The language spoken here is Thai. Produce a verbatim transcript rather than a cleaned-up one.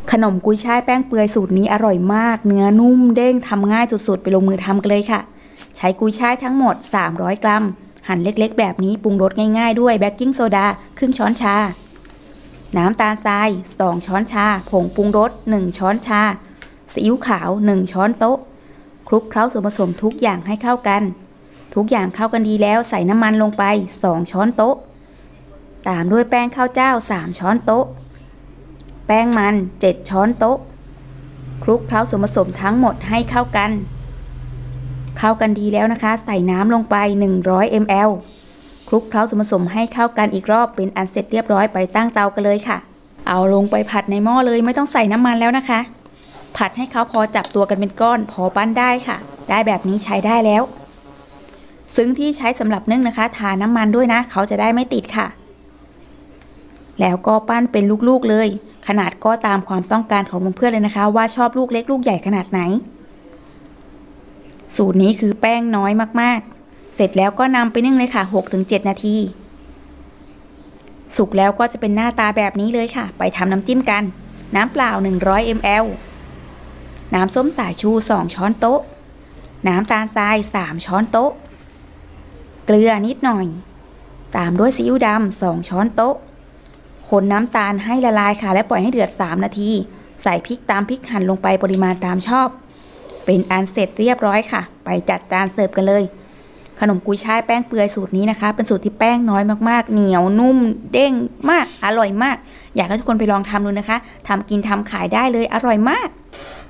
ขนมกุยช่ายแป้งเปื่อยสูตรนี้อร่อยมากเนื้อนุ่มเด้งทำง่ายสุดๆไปลงมือทำกันเลยค่ะใช้กุยช่ายทั้งหมดสามร้อยกรัมหั่นเล็กๆแบบนี้ปรุงรสง่ายๆด้วยเบกกิ้งโซดาครึ่งช้อนชาน้ำตาลทรายสองช้อนชาผงปรุงรสหนึ่งช้อนชาซีอิ๊วขาวหนึ่งช้อนโต๊ะคลุกเคล้าส่วนผสมทุกอย่างให้เข้ากันทุกอย่างเข้ากันดีแล้วใส่น้ำมันลงไปสองช้อนโต๊ะตามด้วยแป้งข้าวเจ้าสามช้อนโต๊ะแป้งมันเจ็ดช้อนโต๊ะคลุกเคล้าส่วนผสมทั้งหมดให้เข้ากันเข้ากันดีแล้วนะคะใส่น้ำลงไปหนึ่งร้อยมิลลิลิตรคลุกเคล้าส่วนผสมให้เข้ากันอีกรอบเป็นอันเสร็จเรียบร้อยไปตั้งเตากันเลยค่ะเอาลงไปผัดในหม้อเลยไม่ต้องใส่น้ำมันแล้วนะคะผัดให้เขาพอจับตัวกันเป็นก้อนพอปั้นได้ค่ะได้แบบนี้ใช้ได้แล้วซึ่งที่ใช้สำหรับนึ่งนะคะทาน้ำมันด้วยนะเขาจะได้ไม่ติดค่ะแล้วก็ปั้นเป็นลูกๆเลยขนาดก็ตามความต้องการของเพื่อนๆเลยนะคะว่าชอบลูกเล็กลูกใหญ่ขนาดไหนสูตรนี้คือแป้งน้อยมากๆเสร็จแล้วก็นำไปนึ่งเลยค่ะ หกถึงเจ็ด นาทีสุกแล้วก็จะเป็นหน้าตาแบบนี้เลยค่ะไปทำน้ำจิ้มกันน้ำเปล่าหนึ่งร้อยมิลลิลิตรน้ำส้มสายชูสองช้อนโต๊ะน้ำตาลทรายสามช้อนโต๊ะเกลือนิดหน่อยตามด้วยซีอิ๊วดำสองช้อนโต๊ะคนน้ำตาลให้ละลายค่ะและปล่อยให้เดือดสามนาทีใส่พริกตามพริกหั่นลงไปปริมาณตามชอบเป็นอันเสร็จเรียบร้อยค่ะไปจัดจานเสิร์ฟกันเลยขนมกุยช่ายแป้งเปื่อยสูตรนี้นะคะเป็นสูตรที่แป้งน้อยมากๆเหนียวนุ่มเด้งมากอร่อยมากอยากให้ทุกคนไปลองทำดูนะคะทำกินทำขายได้เลยอร่อยมาก